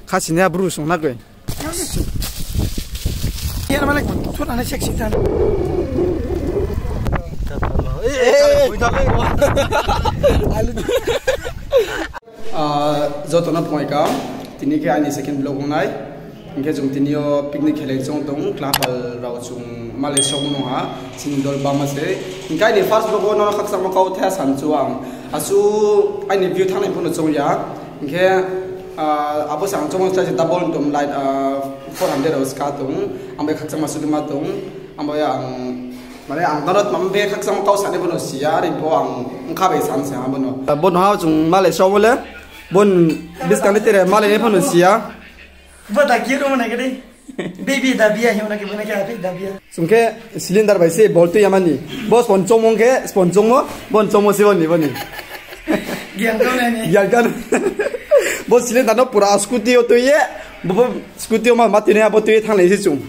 Kasihnya bro song nak gue. Ini mana lagi? Tuh anak seksi tan. Zoto na point ka. Tini ke ani second block ngai. Ingke jung tini yo picnic khele jong tong klapal rau jung Malaysia mo ha. Sindol ba ma se. Ingkai ni first block no khak sam kau the san chuang. Asu ani view thang nei pun jong ya. Ingke apa sang cuma saya double dom light 400 Oscar tung, ambil khak sama sudah matung, ambil yang mana yang tarot mampu khak sama kau sana pun siar itu ang kabe sang siapa pun. Bon hau cung Malaysia boleh, bon bis kali tere Malaysia pun siar. Buat lagi rumah nak kiri, baby dabia yang nak mana kaya dabia. Sungke silinder baisi bol tu yamani, bos sponcong mungke sponcong mo, bon como si boni boni. Gian kau ni. Gian kan. Bos silinder no pura scooty itu ye, bos scooty mah mati ni apa tu ye thang lagi cung.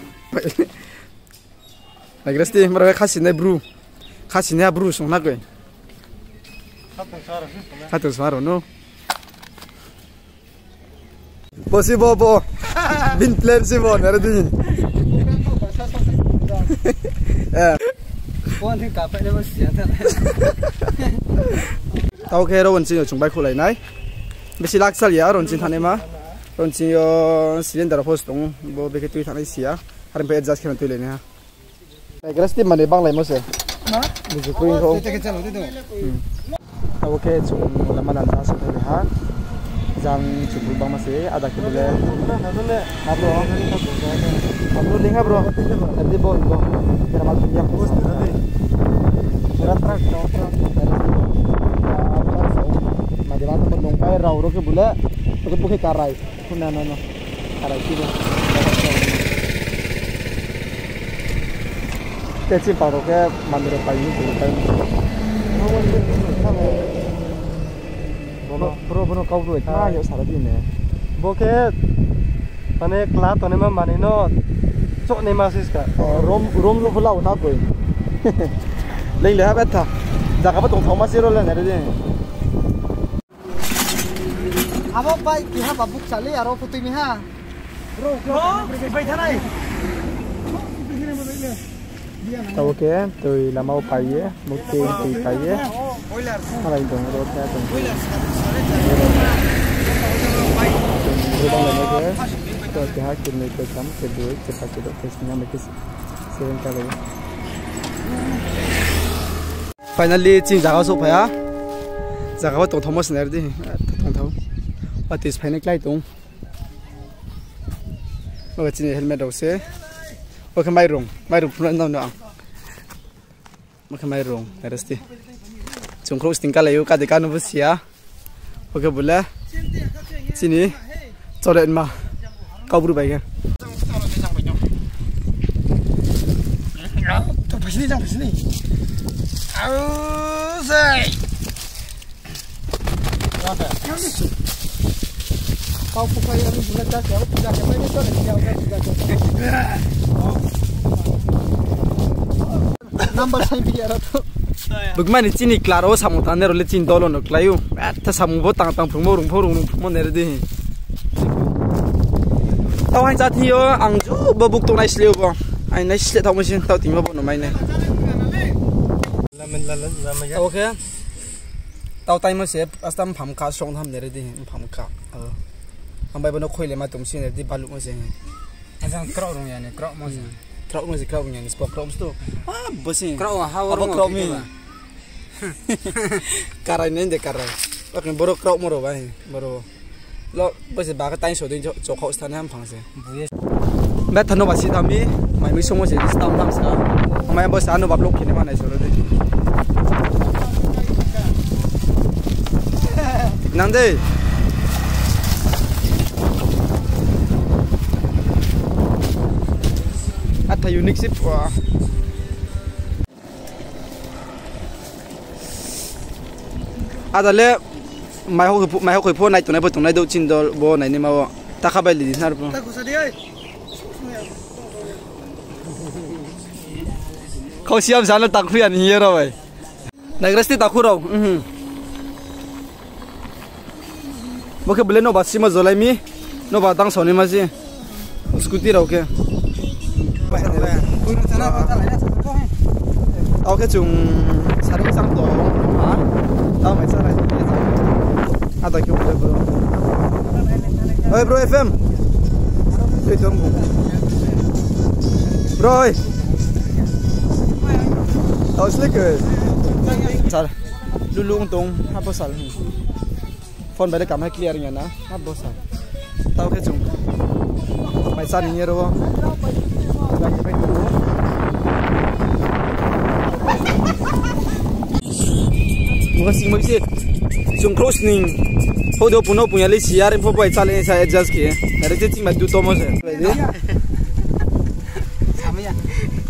Lagi resti mereka kasihnya bro, kasihnya bro song nak gue. Satu suara no. Bos si bobo, bin player si bon, ada di. Bon ni kafe ni masih ada. Tahu ke ron sini cumbai kulai nai. Besi laksal ya ron sini thane mah. Ron sini yo silinder post dong, bo begitu thane sia. Hari pe adjust kena tu le ni ha. Lagi resti mana bang lai mose. Nah, bujuk kuing kau. Tahu ke cung lama dan rasa tu le ha. Jang cukup bang masih ada ke boleh. Bro. Bro dengar bro. Nanti bo bo. Kira malu yang post tadi. Kira trak. Madi mana pun dongpai rau ke boleh. Pakai pakai karai. Kuna no karai sih. Kecil paru ke mandiri payu boleh. Bro kau tu itu ayo salah dia ni. Boket, mana kelas tu ni mah mana no, cok ni masih sih. Rom lu pulau nak kau. Lain leha betul. Jaga apa tong Thomas sih rolan ada dia. Apa baik kita babuk sali, aro putih ni ha. Bro, baik tanai. Tahu ke, tu lama upaya, mungkin upaya. Apa itu rota tu? Berubah lagi ke? Tu kita kini kita kedua cepat kita tesnya mungkin sering kali. Finally, cing jaga supaya jaga tu Thomas nerdi, tong tahu. What is final light tu? Maka cing helmet dose. Oke, mai rong punan nang. Maka mai rong, resti. Cungkruk tinggal layu kadekan usia. Oke boleh. Sini, coret mah. Kau berubah ya? Pas sini. Ausai. Kau buka yang ini sudah dah, kau sudah apa ini tu dah sudah. Number sign biar tu. Bagaimana cini klaro samu tanah oleh cini dolon nak layu. Atas samu bot tang pungmurung nerdi. Tahu hanya jati yo angju babuk tu nais liu bo. Ay nais liu tahu mesin tahu tinggal bo nomai ne. Okay. Tahu time masih asam pamka song ham nerdi pamka. Ambai bono khoi le ma tum sin nerdi balu masih. Asam kerok rong ya ni kerok masih. Kerok yang spok kerok tu. Besi. Kerok hawar apa kerok mi. Karai nende karai. Lakin boro kerok moro bai boro. Lo besi baga tain so din jo khau stan ham phang se. Ba thano basi thami mai mi somo se stam tam sa. Mai bos anu bab lok khine ma nai so ro de. Nande. Ada unik sih wah. Ada le mai ho pho nai tu nai bo tu nai do chin do bo nai ni ma bo ta kha bai li nar bo. Kau siap sana tak fian hero bai. Nai resti tak khuro. Bo ke bele no basi ma zolai mi. no ba tang soni ma si scooty ro ke tao cái chung sáng sáng tổ hả tao phải sao lại à tao kêu bro ơi bro FM đi tông bro ơi tao slick rồi sao lulu untung apa sal phone bay cảm hay clear nhỉ na apa sal tao cái chung mày sao như rồi lagi phải Makasih Sung close ning. Podo puno punya lesi yar info boy challenge saya adjust ke. Ada cacing madu tomo se. Sama ya.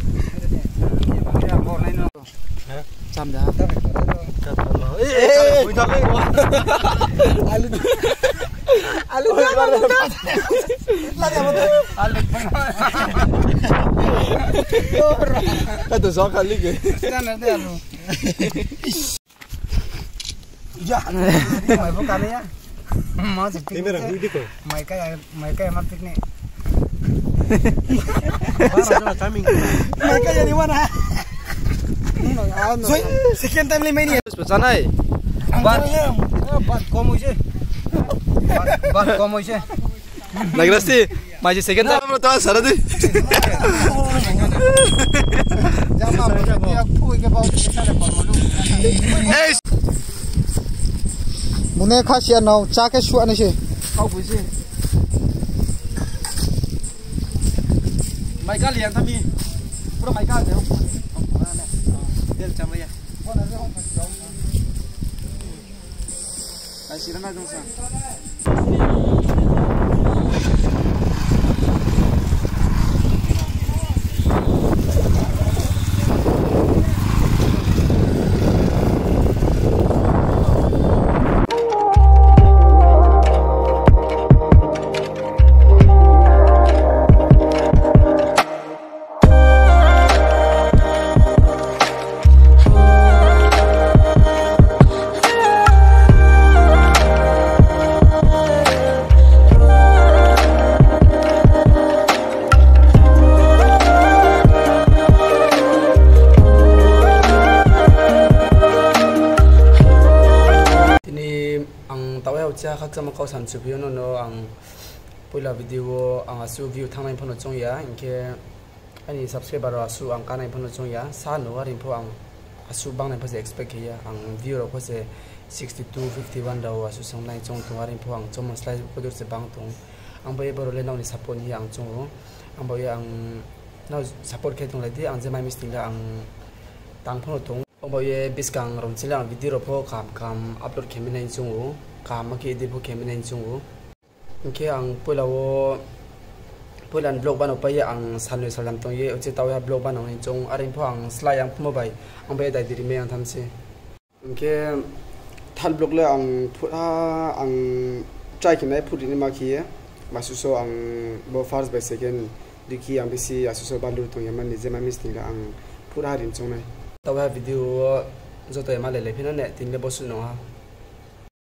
Jam dah. Alu. Kata sok kali ke. Alu. Ya, mai bukan ya. Mau sepi. Mai kayak mah piknik. Mai kayak di mana? Sekian time 5 ini. Pesanai. Bat komo sih. Bat komo sih. Lagi rasti. Masih second time bro tahu sana tu. Jangan dia kui ke bau kita ada perlu. Mune khasian nau cha ke shu ani se. Kau busi. Mai ka liang thami. Pura mai ka deu. Del chama ya. Ai sirana dong sa. Khak sama kau san subiyo no ang pula video ang asu view thang nai phono chong ya inke ani subscriber asu ang kanai phono chong ya sa no arin pho ang asu bang nai phase expect ya ang view ro phase 62 51 daw asu song nai chong tu arin pho ang chom slide ko dur se bang tung ang bai baro le naw ni support hi ang chong ang bai ang naw support ke tung lai di ang je mai misting la ang tang phono tung ang bai biskang rom chila video ro pho kam upload kemin nai chong kam ke di bu kemin nai chong ke ang pulawo pulan blog bano pa ya ang sanwe salam tong ye uchi taw ya blog bano hin chong arin pho ang slide ang mobile ang bai dai diri me ang thamse ke thal blog le ang phura ang try ki mai phuri ni ma ki masu so ang bo first by second diki ang bisi asu so balur tong yaman ni jema misting ang phura rin chong nai taw ya video zo to ma le le phina ne tin le bosu no ha